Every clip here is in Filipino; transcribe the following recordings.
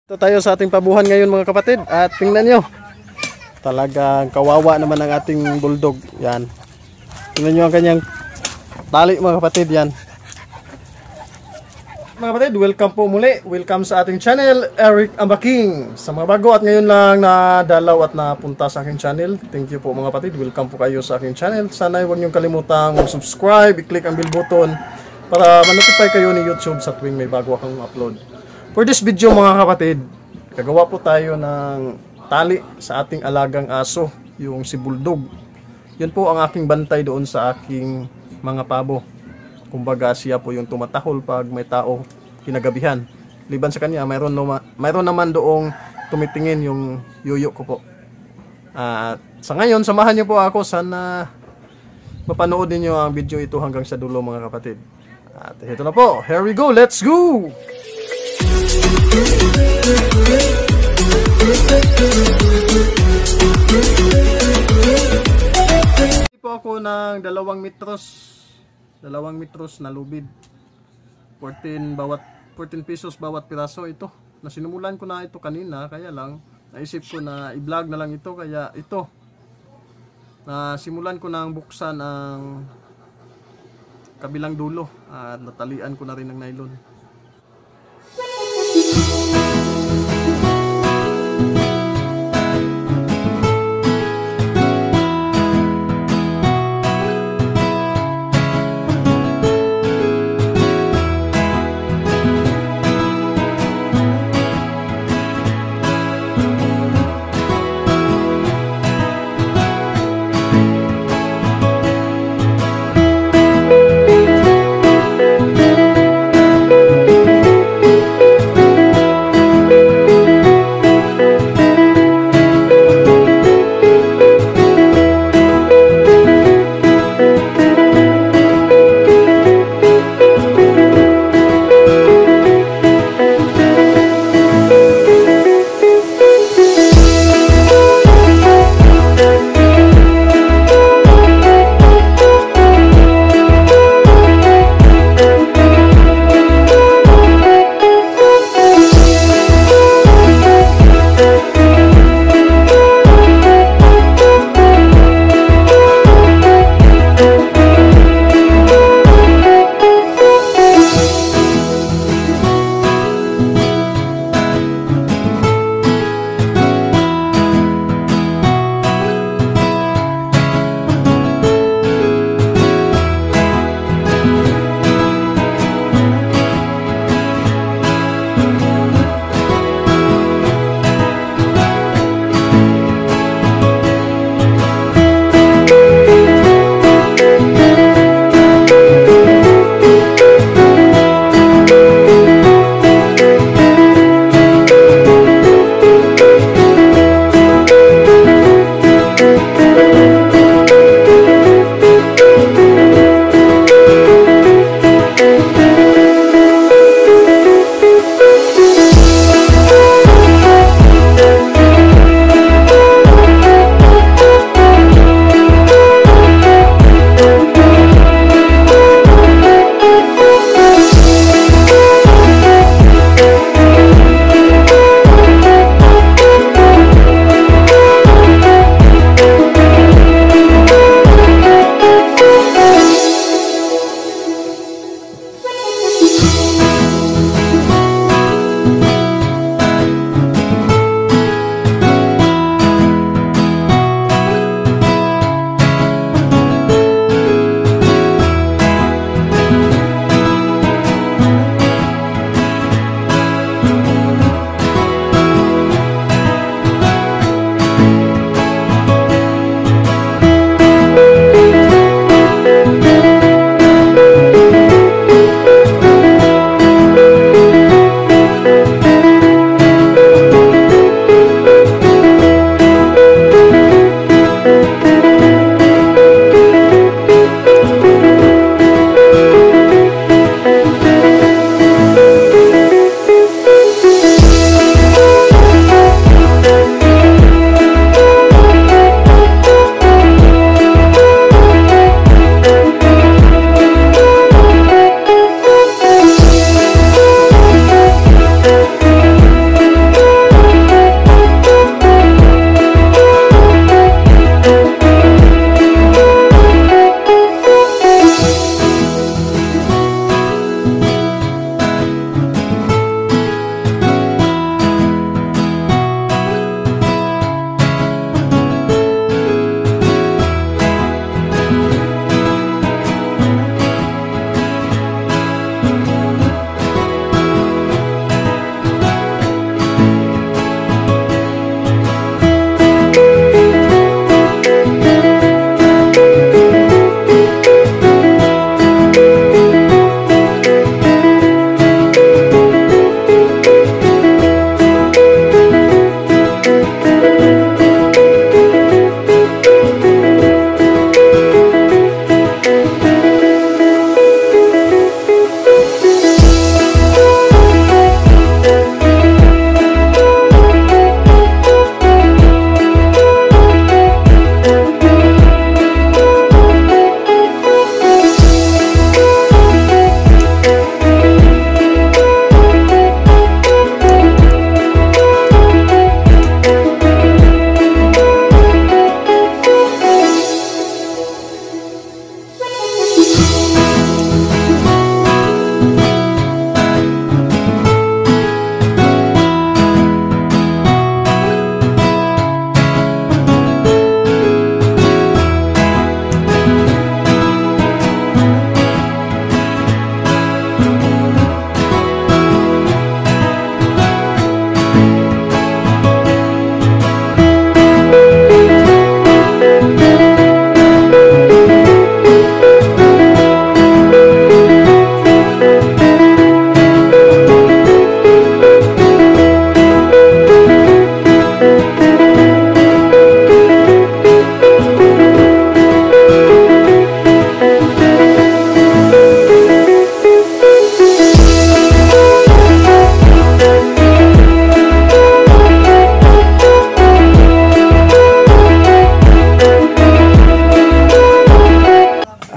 Ito tayo sa ating pabuhan ngayon mga kapatid at tingnan nyo, talagang kawawa naman ang ating bulldog. Yan, tingnan nyo ang kanyang tali mga kapatid. Yan mga kapatid, welcome po muli, welcome sa ating channel, Eric Ambaking. Sa mga bago at ngayon lang nadalaw at napunta sa aking channel, thank you po mga kapatid, welcome po kayo sa aking channel. Sana huwag nyo kalimutang mag-subscribe, i-click ang bell button para ma-notify kayo ni YouTube sa tuwing may bago akong upload. For this video mga kapatid, gagawa po tayo ng tali sa ating alagang aso, yung si Bulldog. Yun po ang aking bantay doon sa aking mga pabo. Kumbaga siya po yung tumatahol pag may tao kinagabihan. Liban sa kanya, mayroon naman doong tumitingin yung yuyo ko po. At sa ngayon, samahan niyo po ako, sana mapanood niyo ang video ito hanggang sa dulo mga kapatid. At ito na po, here we go, let's go! Hindi po ako ng 2 metros na lubid, 14 pesos bawat piraso. Ito, nasinimulan ko na ito kanina, kaya lang naisip ko na i-vlog na lang ito, kaya ito nasimulan ko nang buksan ang kabilang dulo at natalian ko na rin ng nylon.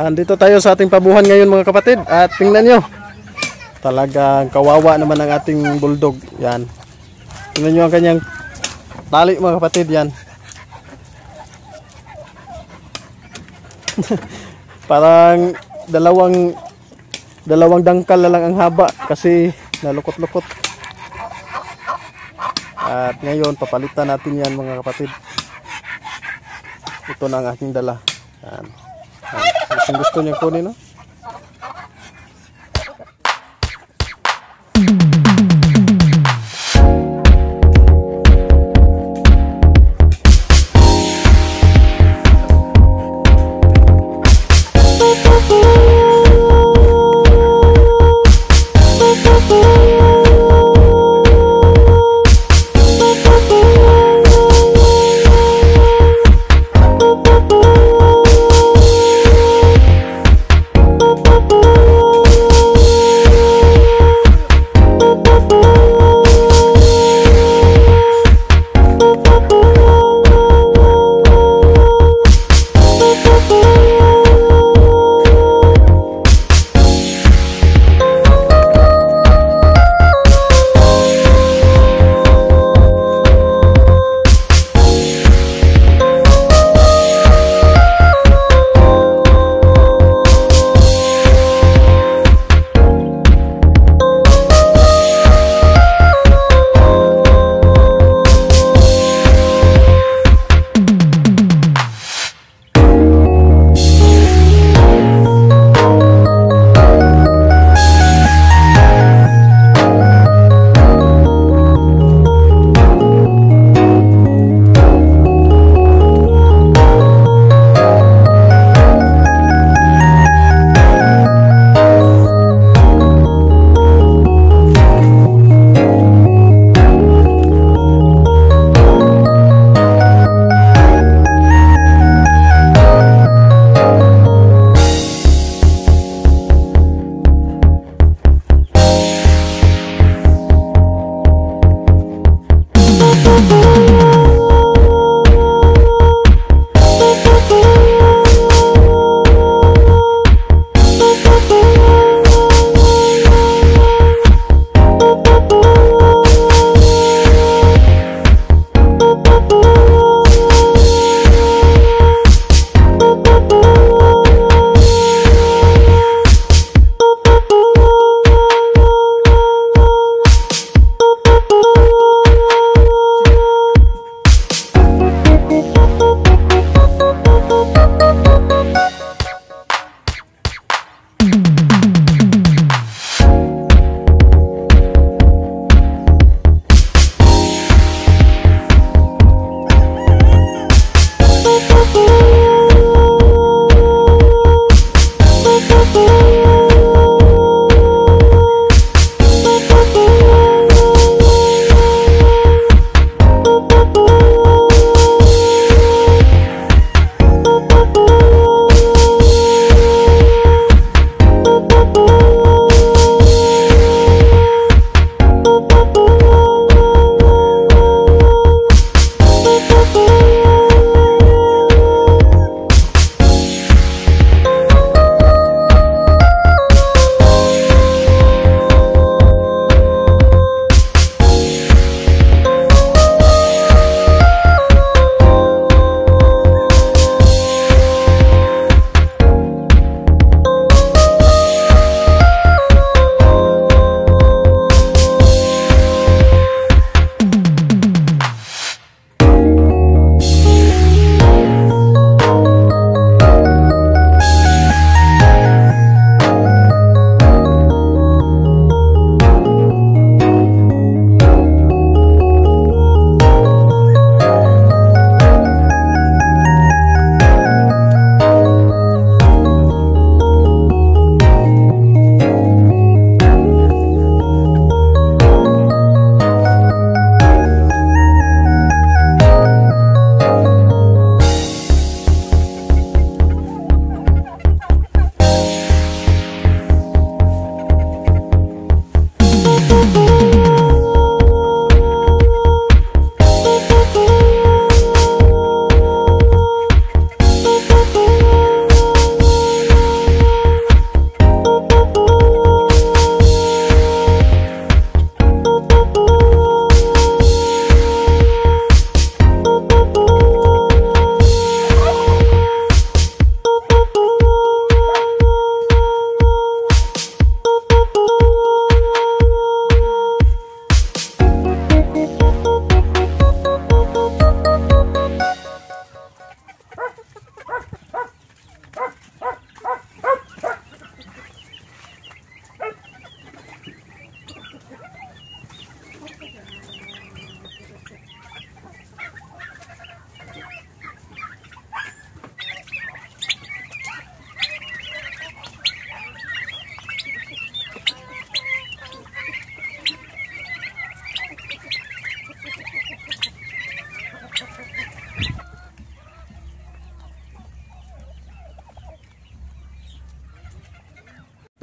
Andito tayo sa ating pabuhan ngayon mga kapatid. At tingnan nyo, talagang kawawa naman ang ating bulldog. Yan. Tingnan nyo ang kanyang tali mga kapatid. Yan. Parang dalawang dangkal na lang ang haba kasi nalukot-lukot. At ngayon papalitan natin yan mga kapatid. Ito na ang aking dala. Yan. Kung gusto niyo kunin, no?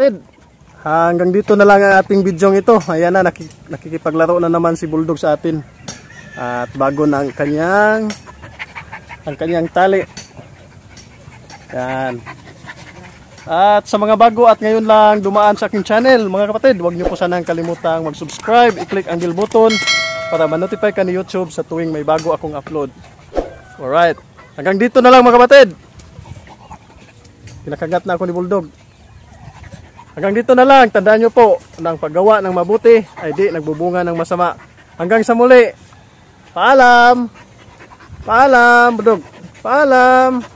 kapatid. Hanggang dito na lang ang ating video ito. Ayan na, nakikipaglaro na naman si Bulldog sa atin. At bago na ang kanyang tali. Yan. At sa mga bago at ngayon lang dumaan sa aking channel, mga kapatid, huwag niyo po sanang kalimutang mag-subscribe, i-click ang bell button para ma-notify ka ni YouTube sa tuwing may bago akong upload. Alright. Hanggang dito na lang mga kapatid. Pinakagat na ako ni Bulldog. Hanggang dito na lang, tandaan nyo po, ng paggawa ng mabuti ay di nagbubunga ng masama. Hanggang sa muli, paalam! Paalam, Bulldog! Paalam!